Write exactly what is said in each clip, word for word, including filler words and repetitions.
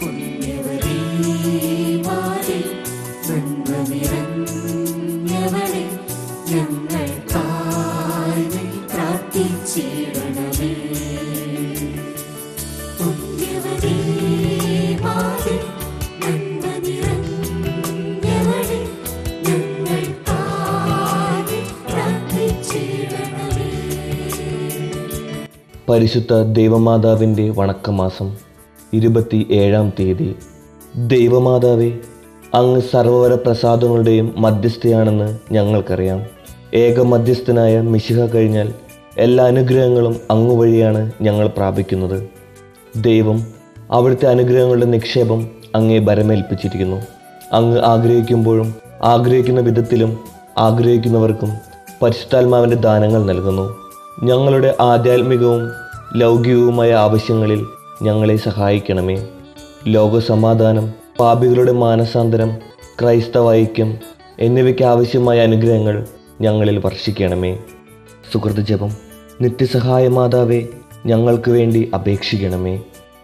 പരിശുദ്ധ ദൈവമാതാവിൻ്റെ വണക്കമാസം ഇരുപത്തി ഏഴാം തീയതി. ദൈവമാതാവേ, അങ്ങ് സർവ്വവര പ്രസാദങ്ങളുടെയും മധ്യസ്ഥയാണെന്ന് ഞങ്ങൾക്കറിയാം. ഏക മധ്യസ്ഥനായ മിശിഹ കഴിഞ്ഞാൽ എല്ലാ അനുഗ്രഹങ്ങളും അങ്ങ് വഴിയാണ് ഞങ്ങൾ പ്രാപിക്കുന്നത്. ദൈവം അവിടുത്തെ അനുഗ്രഹങ്ങളുടെ നിക്ഷേപം അങ്ങേ ഭരമേൽപ്പിച്ചിരിക്കുന്നു. അങ്ങ് ആഗ്രഹിക്കുമ്പോഴും ആഗ്രഹിക്കുന്ന വിധത്തിലും ആഗ്രഹിക്കുന്നവർക്കും പരിശുദ്ധാത്മാവിൻ്റെ ദാനങ്ങൾ നൽകുന്നു. ഞങ്ങളുടെ ആധ്യാത്മികവും ലൗകികവുമായ ആവശ്യങ്ങളിൽ ഞങ്ങളെ സഹായിക്കണമേ. ലോകസമാധാനം, പാപികളുടെ മാനസാന്തരം, ക്രൈസ്തവ ഐക്യം എന്നിവയ്ക്ക് ആവശ്യമായ അനുഗ്രഹങ്ങൾ ഞങ്ങളിൽ വർഷിക്കണമേ. സുഹൃത്ത് ജപം. നിത്യസഹായ മാതാവേ, ഞങ്ങൾക്ക് വേണ്ടി അപേക്ഷിക്കണമേ.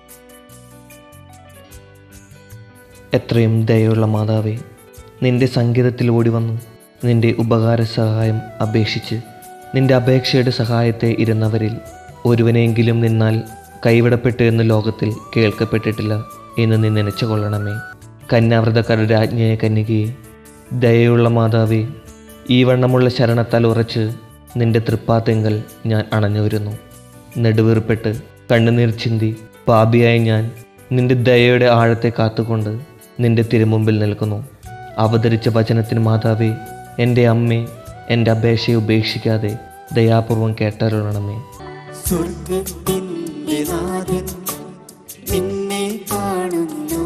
എത്രയും ദയുള്ള മാതാവേ, നിന്റെ സങ്കേതത്തിൽ ഓടി വന്നു നിന്റെ ഉപകാര സഹായം അപേക്ഷിച്ച് നിന്റെ അപേക്ഷയുടെ സഹായത്തെ ഇരുന്നവരിൽ ഒരുവനെങ്കിലും നിന്നാൽ കൈവിടപ്പെട്ടു എന്ന് ലോകത്തിൽ കേൾക്കപ്പെട്ടിട്ടില്ല എന്ന് നീ നനച്ചു കൊള്ളണമേ. കന്യാവ്രതക്കാരുടെ രാജ്ഞിയായ കന്യകയെ, ദയയുള്ള മാതാവേ, ഈ വണ്ണമുള്ള ശരണത്താൽ ഉറച്ച് നിന്റെ തൃപ്പാത്തെങ്കൽ ഞാൻ അണഞ്ഞു വരുന്നു. നെടുവീർപ്പെട്ട് കണ്ണുനീർ ചിന്തി പാപിയായി ഞാൻ നിന്റെ ദയയുടെ ആഴത്തെ കാത്തുകൊണ്ട് നിന്റെ തിരുമുമ്പിൽ നിൽക്കുന്നു. അവതരിച്ച വചനത്തിന് മാതാവേ, എൻ്റെ അമ്മേ, എൻ്റെ അപേക്ഷയെ ഉപേക്ഷിക്കാതെ ദയാപൂർവം കേട്ടരുളണമേ. സ്വർഗ്ഗത്തിൻ്റെ നാഥൻ നിന്നെ കാണുന്നു,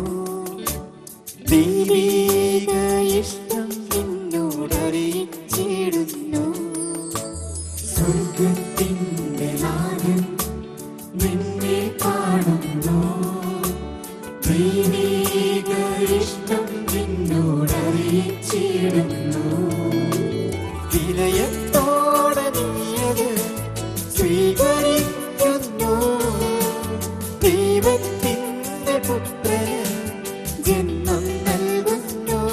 ദൈവിക ഇഷ്ടം നിന്നോടറിയിച്ചിടുന്നു. സ്വർഗ്ഗത്തിൻ്റെ നാഥൻ നിന്നെ കാണുന്നു, ദൈവിക ഇഷ്ടം നിന്നോടറിയിച്ചിടുന്നു. വിനയത്തോടെ നീയത് സ്വീകരിക്കുന്നു, ദൈവത്തിൻ്റെ പുത്രന് ജന്മം നൽകുന്നു.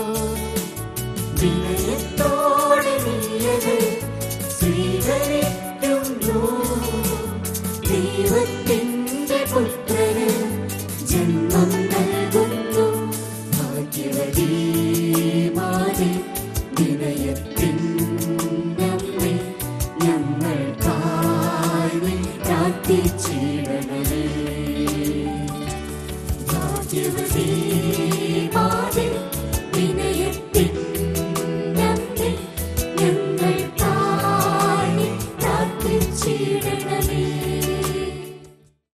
വിനയത്തോടെ നീയത് സ്വീകരിക്കുന്നു, ദൈവത്തിൻ്റെ പുത്രന് ജന്മം നൽകുന്നു. ഭാഗ്യവതി മാതേ, വിനയത്തിനമ്മേ, ഞങ്ങൾക്കായി നീ പ്രാർത്ഥിച്ചിടണമേ. ഭാഗ്യവതി